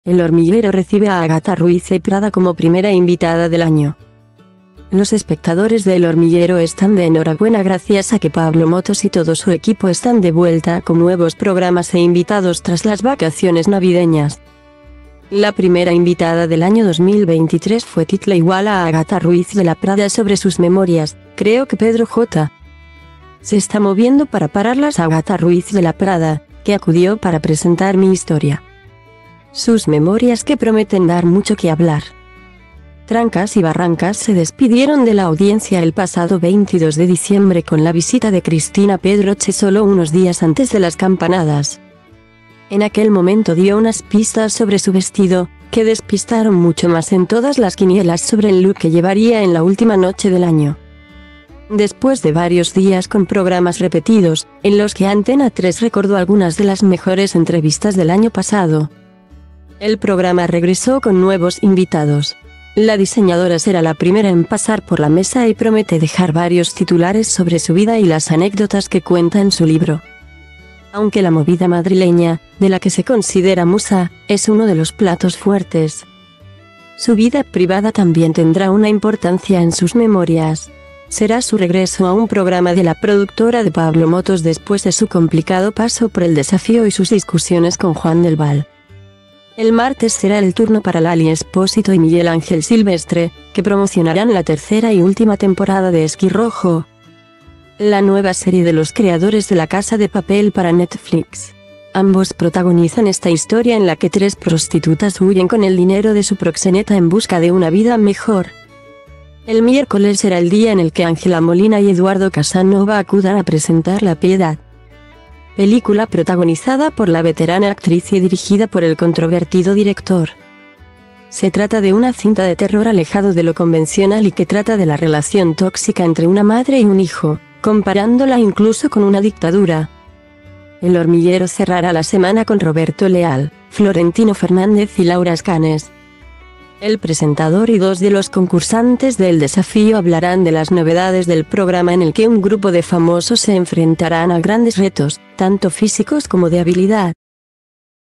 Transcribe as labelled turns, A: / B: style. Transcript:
A: El Hormiguero recibe a Agatha Ruiz de Prada como primera invitada del año. Los espectadores de El Hormiguero están de enhorabuena gracias a que Pablo Motos y todo su equipo están de vuelta con nuevos programas e invitados tras las vacaciones navideñas. La primera invitada del año 2023 fue Titla igual a Agatha Ruiz de la Prada sobre sus memorias. Creo que Pedro J. se está moviendo para pararlas a Agatha Ruiz de la Prada, que acudió para presentar mi historia. Sus memorias que prometen dar mucho que hablar. Trancas y barrancas se despidieron de la audiencia el pasado 22 de diciembre con la visita de Cristina Pedroche solo unos días antes de las campanadas. En aquel momento dio unas pistas sobre su vestido, que despistaron mucho más en todas las quinielas sobre el look que llevaría en la última noche del año. Después de varios días con programas repetidos, en los que Antena 3 recordó algunas de las mejores entrevistas del año pasado, el programa regresó con nuevos invitados. La diseñadora será la primera en pasar por la mesa y promete dejar varios titulares sobre su vida y las anécdotas que cuenta en su libro. Aunque la movida madrileña, de la que se considera musa, es uno de los platos fuertes, su vida privada también tendrá una importancia en sus memorias. Será su regreso a un programa de la productora de Pablo Motos después de su complicado paso por El Desafío y sus discusiones con Juan del Val. El martes será el turno para Lali Espósito y Miguel Ángel Silvestre, que promocionarán la tercera y última temporada de Esquí Rojo, la nueva serie de los creadores de La Casa de Papel para Netflix. Ambos protagonizan esta historia en la que tres prostitutas huyen con el dinero de su proxeneta en busca de una vida mejor. El miércoles será el día en el que Ángela Molina y Eduardo Casanova acudan a presentar La Piedad, película protagonizada por la veterana actriz y dirigida por el controvertido director. Se trata de una cinta de terror alejado de lo convencional y que trata de la relación tóxica entre una madre y un hijo, comparándola incluso con una dictadura. El Hormiguero cerrará la semana con Roberto Leal, Florentino Fernández y Laura Escanes. El presentador y dos de los concursantes del desafío hablarán de las novedades del programa en el que un grupo de famosos se enfrentarán a grandes retos, tanto físicos como de habilidad.